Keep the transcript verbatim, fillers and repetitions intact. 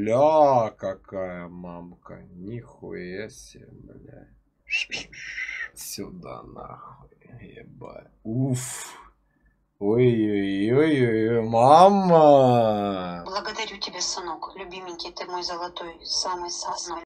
Ля, какая мамка. Нихуя себе, бля. Сюда нахуй. Ебать. Уф. Ой-ой-ой-ой, мама. Благодарю тебя, сынок. Любименький, ты мой золотой, самый самый.